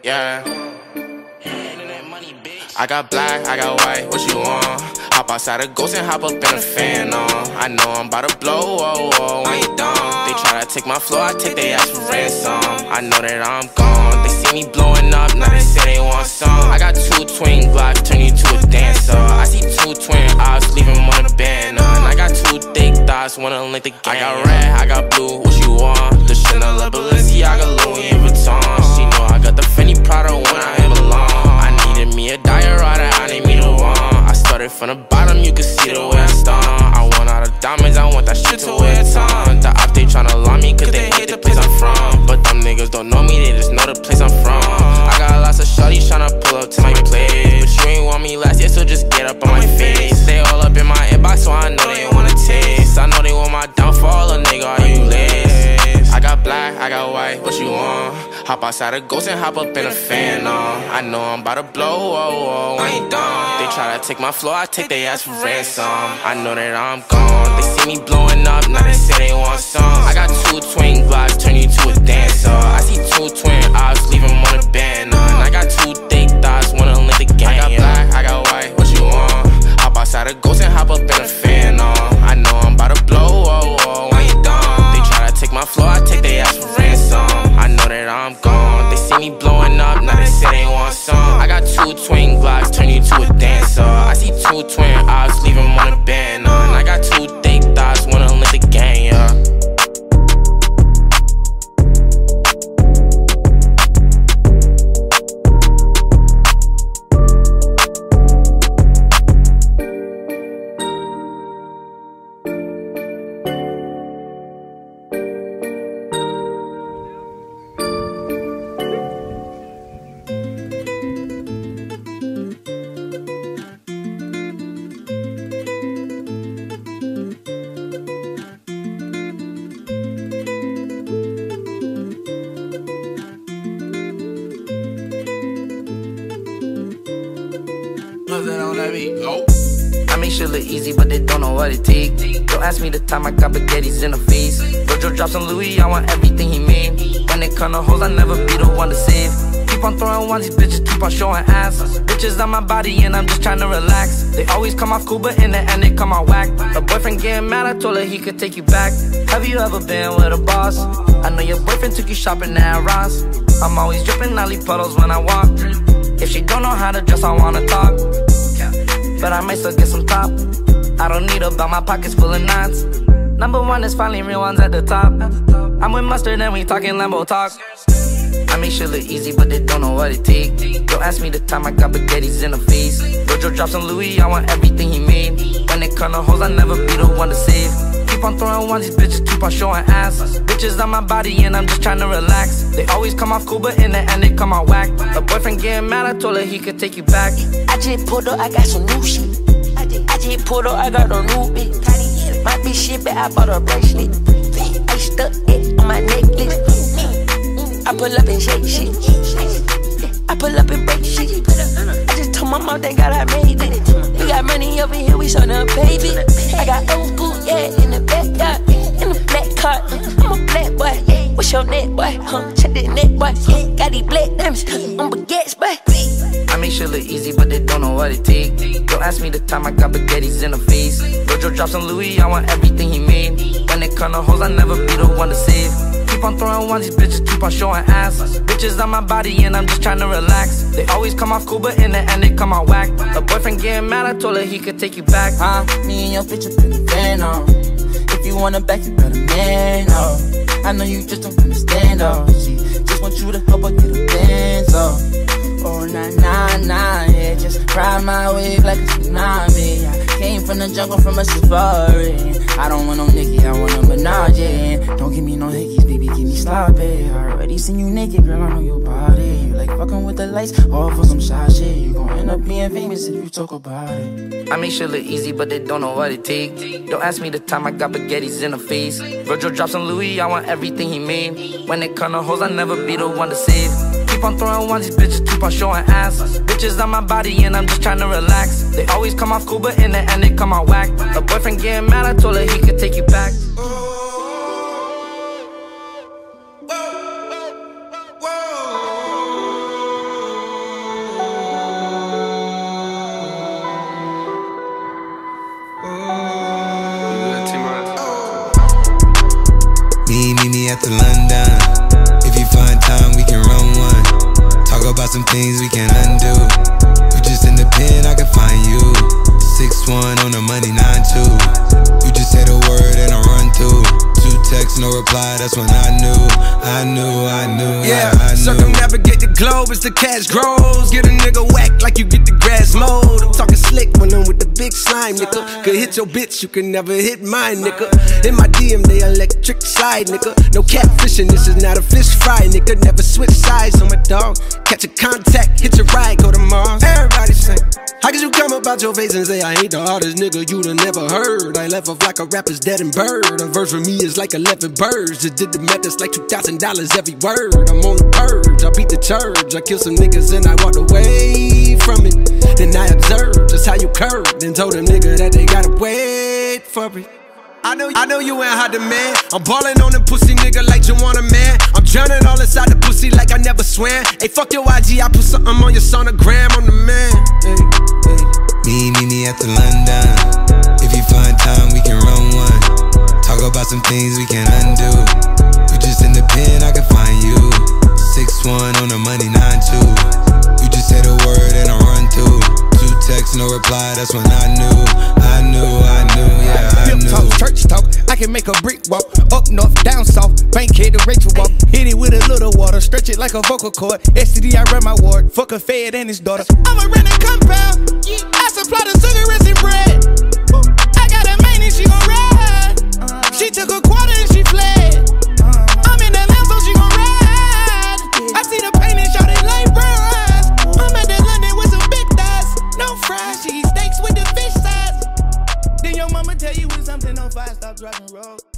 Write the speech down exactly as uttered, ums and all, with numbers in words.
yeah. I got black, I got white, what you want? Hop outside a ghost and hop up in a fan on. I know I'm about to blow, whoa, whoa, when you done. They try to take my flow, I take their ass for ransom. I know that I'm gone, they see me blowing up, now they say they want some. I got two twin Glocks, turn you to a dancer. I see two twin eyes, leave them on a banner. And I got two thick thighs, wanna link the gang. I got red, I got blue, what you want? The Chanel, La Balenciaga, Louis Vuitton. She know I got the Fendi Prada when I ain't belong. I needed me a diorata, I need me the one. I started from the bottom, you can see the way I stung. I want all the diamonds, I want that shit to wear a ton. The op, they tryna lie me, cause they hate the place I'm from. But them niggas don't know me, they just know the place I'm from. I got lots of shorties tryna pull up to my place, but you ain't want me last year, so just get up on my face. They all up in my inbox, so I know they wanna taste. I know they want my downfall, a nigga, are you lace? I got black, I got white, what you want? Hop outside a ghost and hop up in a fan on. I know I'm about to blow, whoa, whoa, when you done. They try to take my flow, I take their ass for ransom. I know that I'm gone, they see me blowing up, now they say they want some. I got two twin Glocks, turn you to a dancer. I see two twin eyes, leave them on a banner. And I got two thick thighs, wanna link the gang. I got black, I got white, what you want? Hop outside a ghost and hop up in a fan on. I know I'm about to blow, whoa, whoa, when you done. They try to take my flow, I take their ass for ransom. I know that I'm gone, they see me blowing up, now they say they want some. I got two twin Glocks, turn you to a dancer. I see two twin eyes, leave them on a banner. And I got two thick thighs, wanna link the gang, yeah. I make shit look easy, but they don't know what it take. Don't ask me the time I got baguettes in the face. Virgil drops on Louis, I want everything he made. When it come to hoes, I never be the one to save. Keep on throwing ones, these bitches keep on showing ass. Bitches on my body and I'm just trying to relax. They always come off cool, but in the end they come out whack. Her boyfriend getting mad, I told her he could take you back. Have you ever been with a boss? I know your boyfriend took you shopping at Ross. I'm always dripping, I leave puddles when I walk. If she don't know how to dress, I wanna talk. But I might still get some top. I don't need a belt, my pockets full of knots. Number one is finally real ones at the top. I'm with mustard and we talking Lambo talk. I make shit look easy, but they don't know what it take. Don't ask me the time I got baguettes in the face. Virgil drops on Louis, I want everything he made. When it come to hoes, I never be the one to save. Keep on throwing ones, these bitches keep on showing ass. Bitches on my body and I'm just trying to relax. They always come off cool, but in the end they come out whack. Her boyfriend getting mad, I told her he could take you back. I just pulled up, I got some new shit. I just, I just pulled up, I got a new bitch. My bitch shit, but I bought a bracelet. I stuck it on my necklace. I pull up and shake shit. I pull up and break shit. I just told my mom, thank God I made it. We got money over here, we tryna pay it. I got old school, yeah, in the backyard. In the black car, I'm a black boy. What's your neck, boy? Huh? Check the neck, boy. Got these black diamonds on baguettes, boy. I make shit look easy, but they don't know what it take. Don't ask me the time I got baguettes in the face. Virgil drops on Louis, I want everything he made. When it come to hoes, I never be the one to save. Keep on throwing ones, these bitches keep on showing ass. Bitches on my body and I'm just trying to relax. They always come off cool, but in the end they come out whack. Her boyfriend getting mad, I told her he could take you back. Huh? Me and your bitch up in the van, oh. If you want her back, you better man, oh. I know you just don't understand, oh. She just want you to help her get a dance, oh. Oh, nah, nah, nah, yeah. Just ride my wave like a tsunami. I came from the jungle, from a safari. I don't want no Nicki, I want a Minaj, yeah. Don't give me no hickeys, baby, give me sloppy. I already seen you naked, girl, I know your body. You like fucking with the lights, all for some shy shit. You gon' end up being famous if you talk about it. I make shit look easy, but they don't know what it take. Don't ask me the time I got baguettes in the face. Virgil drops on Louis, I want everything he made. When it come to hoes, I never be the one to save. Keep on throwing ones, these bitches keep on showing ass. Bitches on my body and I'm just trying to relax. They always come off cool, but in the end they come out whack. Her boyfriend getting mad, I told her he could take you back. at the London. If you find time, we can run one. Talk about some things we can undo. You just in the pen, I can find you. six one on the money, nine two. You just say the word and I run through. Two texts, no reply, that's when I knew. I knew, I knew, yeah, I, I knew. Circumnavigate the globe as the cash grows. Get a nigga whack like you get the grass mowed. I'm talking slick when I'm with the big slime, nigga. Could hit your bitch, you can never hit mine, nigga. In my D M, they electric slide, nigga. No catfishing, this is not a fish fry, nigga. Never switch sides on my dog. Catch a contact, hit your ride, go to Mars. Everybody say, how could you come about your face and say I ain't the hardest nigga you'd have never heard? I left off like a rapper's dead and bird. A verse for me is like eleven birds. Just did the math, that's like two thousand dollars every word. I'm on the purge, I beat the church. I killed some niggas and I walked away from it. Then I observed just how you curved and told them nigga that they gotta wait for it. I know, I know you ain't hot demand. I'm ballin' on them pussy nigga like you want a man. I'm drowning all inside the pussy like I never swam. Hey, fuck your I G, I put something on your sonogram. I'm the man. Hey, hey. Me, me, me at the London. If you find time, we can run one. Talk about some things we can undo. You just in the pen, I can find you. six one on the money, nine two. You just say the word and I run through. Two texts, no reply, that's when I knew. I knew, I knew, yeah, I knew. Talk, church talk, I can make a brick walk. Up north, down south, Bankhead to Rachel walk. Hit it with a little water, stretch it like a vocal cord. S T D, I run my ward, fuck a fed and his daughter. I'm a renting compound, I supply the cigarettes and bread. I got a main and she gon' ride. She took a quarter and she fled. I'm in that land so she gon' ride. I see the pain and shot it like bronze. I'm at that London with some big thighs. No fries, she eat steaks with the fish size. Then your mama tell you when something on fire, stop driving road.